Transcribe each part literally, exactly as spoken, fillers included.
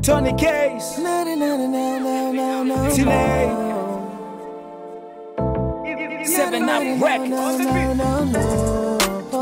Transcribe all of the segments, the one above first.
Tony Case, No, no, no, no, no, no, no, Tilly, no. Seven Up Records. No, no, no, no.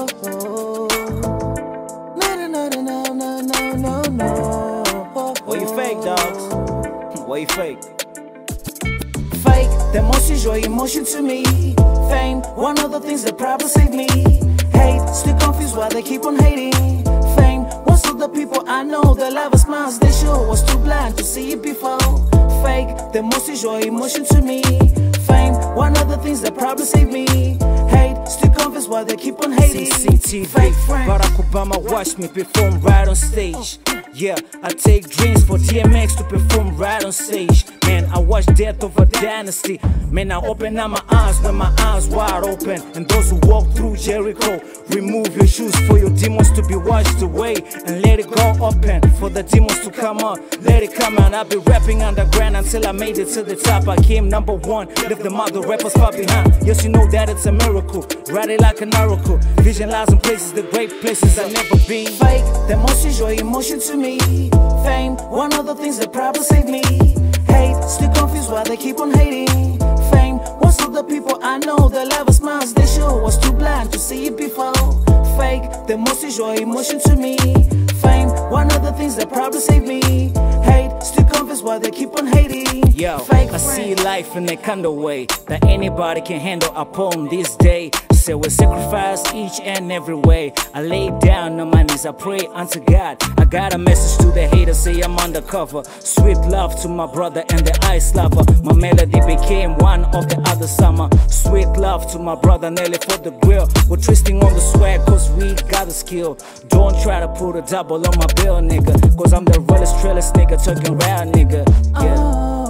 No, no, no, no, no, no, no, no. Why you fake, dogs? Why you fake? Fake, the most is your emotion to me. Fame, one of the things that probably saved me. Hate, still confused why they keep on hating. Fame, most of the people I know, the love of smiles they show was too blind to see it before. Fake, the most is your emotion to me. Fame, one of the things that probably saved me. Hate, still confused why they keep on hating. C C T V, Fake friends. Barack Obama watch me perform right on stage. Yeah, I take dreams for D M X to perform right on stage. Man, I watch death of a dynasty. Man, I open up my eyes when my eyes wide open. And those who walk through Jericho, remove your shoes for your demons to be washed away and let it go open. For the demons to come out, let it come out. I've been rapping underground until I made it to the top. I came number one, left the mother rappers far behind. Yes, you know that it's a miracle. Ride it like an oracle. Visualizing places, the great places I've never been. Fake, the most is your emotion to me. Fame, one of the things that probably saved me. Hate, still confused why they keep on hating. Fame, most of the people I know, the love of smiles they show was too blind to see it before. Fake, the most is your emotion to me. Fame, one of the things that probably saved me. Hate, still confused why they keep on hating. Yo, Fake I see friend. life in a kind of way that anybody can handle upon this day. So we sacrifice each and every way. I lay down on my knees, I pray unto God. I got a message to the haters, say I'm undercover. Sweet love to my brother and the ice lover. My melody became one of the other summer. Sweet love to my brother Nelly for the grill. We're twisting on the swag cause we got the skill. Don't try to put a double on my bill, nigga, cause I'm the realest, trillest nigga, talking round, nigga. Yeah.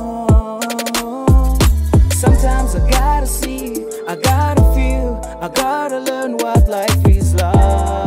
Oh, sometimes I gotta see, I gotta feel, I gotta learn what life is like.